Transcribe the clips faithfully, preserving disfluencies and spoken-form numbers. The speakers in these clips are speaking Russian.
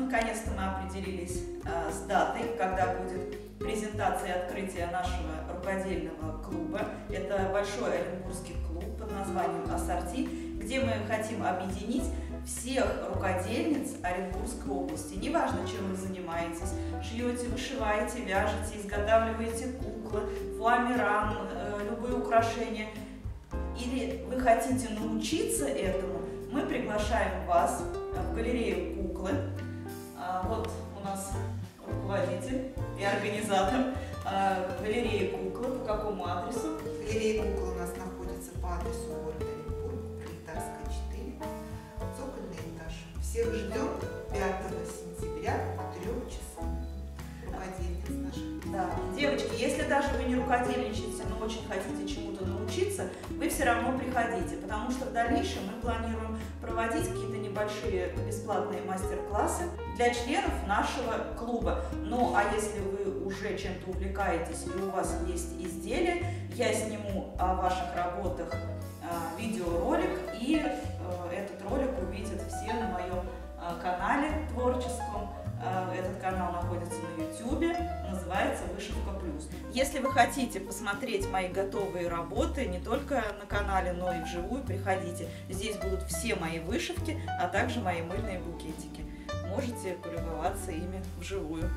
наконец-то мы определились а, с датой, когда будет презентация и открытие нашего рукодельного клуба. Это большой оренбургский клуб под названием «Ассорти», где мы хотим объединить всех рукодельниц Оренбургской области. Неважно, чем вы занимаетесь, шьете, вышиваете, вяжете, изготавливаете куклы, фоамиран, э, любые украшения, или вы хотите научиться этому, мы приглашаем вас в галерею куклы. Вот у нас руководитель и организатор галереи куклы. По какому адресу? Галерея куклы у нас находится по адресу города Оренбург, Пролетарская, четыре, цокольный этаж. Всех ждем пятого сентября к трём часам. Рукодельниц наших. Да. Девочки, если даже вы не рукодельничаете, но очень хотите чему-то научиться, вы все равно приходите, потому что в дальнейшем мы планируем проводить какие-то небольшие бесплатные мастер-классы для членов нашего клуба. Ну, а если вы уже чем-то увлекаетесь и у вас есть изделия, я сниму о ваших работах э, видеоролик, и э, этот ролик увидят все на моем э, канале творческом. Этот канал находится на ютубе, называется «Вышивка плюс». Если вы хотите посмотреть мои готовые работы не только на канале, но и вживую, приходите. Здесь будут все мои вышивки, а также мои мыльные букетики. Можете полюбоваться ими вживую.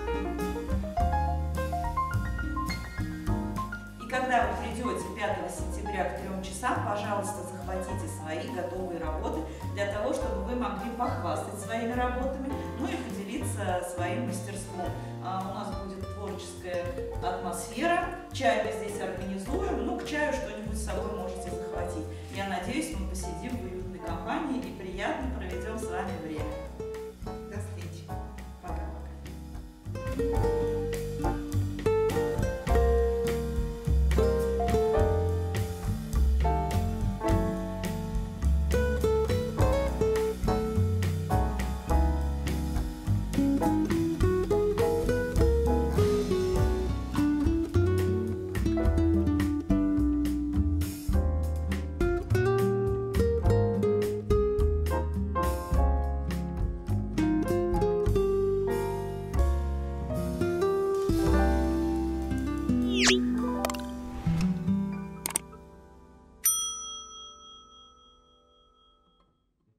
И когда вы придете пятого сентября к трём часам, пожалуйста, захватите свои готовые работы для того, чтобы вы могли похвастать своими работами, ну и поделиться своим мастерством. А у нас будет творческая атмосфера, чай мы здесь организуем, ну к чаю что-нибудь с собой можете захватить. Я надеюсь, мы посидим в уютной компании и приятно проведем с вами время.